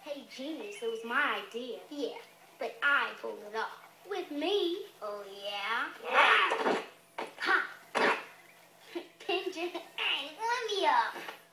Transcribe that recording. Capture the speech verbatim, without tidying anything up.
Hey, Genius, it was my idea. Yeah, but I pulled it off. With me. Oh, yeah? Ha! Pigeon, hey, let me up.